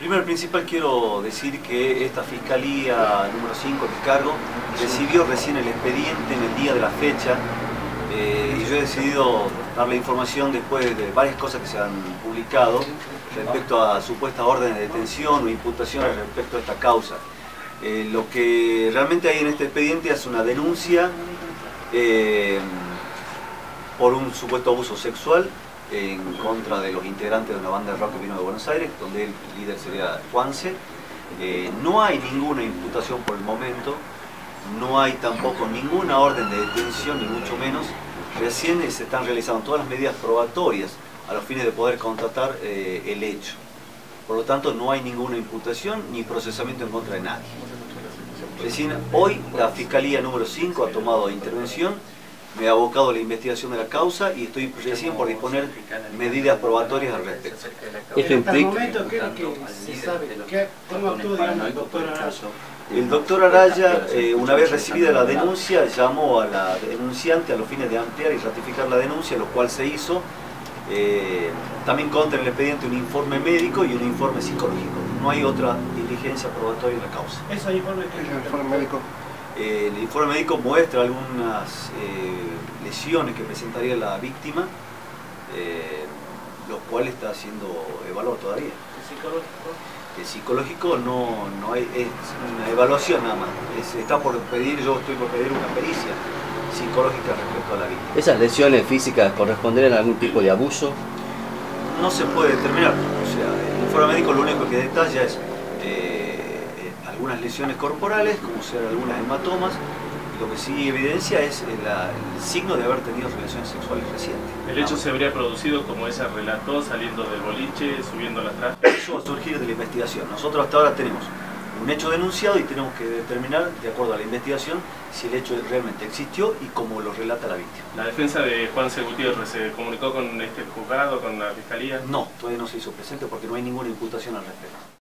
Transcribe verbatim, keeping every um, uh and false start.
Primero y principal quiero decir que esta Fiscalía número cinco que cargo recibió recién el expediente en el día de la fecha eh, y yo he decidido dar la información después de varias cosas que se han publicado respecto a supuestas órdenes de detención o imputaciones respecto a esta causa. Eh, lo que realmente hay en este expediente es una denuncia eh, por un supuesto abuso sexual en contra de los integrantes de una banda de rock que vino de Buenos Aires, donde el líder sería Juanse. Eh, no hay ninguna imputación por el momento, no hay tampoco ninguna orden de detención, ni mucho menos. Recién se están realizando todas las medidas probatorias a los fines de poder constatar eh, el hecho. Por lo tanto, no hay ninguna imputación ni procesamiento en contra de nadie. Recién hoy la Fiscalía número cinco ha tomado intervención, me ha abocado a la investigación de la causa y estoy recién por disponer medidas probatorias al respecto. Esto implica... Hasta el momento, ¿qué es lo que se sabe? ¿Qué, ¿Cómo actuó, digamos, el doctor Araya? El doctor Araya, eh, una vez recibida la denuncia, llamó a la denunciante a los fines de ampliar y ratificar la denuncia, lo cual se hizo. Eh, también consta en el expediente un informe médico y un informe psicológico. No hay otra diligencia probatoria en la causa. ¿Esos informes que ¿El informe médico? Eh, el informe médico muestra algunas eh, lesiones que presentaría la víctima, eh, lo cual está siendo evaluado todavía. ¿El psicológico? El psicológico no, no hay, es una evaluación nada más. Es, está por pedir, yo estoy por pedir una pericia psicológica respecto a la víctima. ¿Esas lesiones físicas corresponderían a algún tipo de abuso? No se puede determinar. O sea, el informe médico lo único que detalla es eh, algunas lesiones corporales, como ser algunas hematomas. Lo que sí evidencia es el, el signo de haber tenido relaciones sexuales recientes. ¿El hecho se habría producido como ella relató, saliendo del boliche, subiendo la atrás? Eso va a surgir de la investigación. Nosotros hasta ahora tenemos un hecho denunciado y tenemos que determinar, de acuerdo a la investigación, si el hecho realmente existió y cómo lo relata la víctima. ¿La defensa de Juanse Gutiérrez se comunicó con este juzgado, con la fiscalía? No, todavía no se hizo presente porque no hay ninguna imputación al respecto.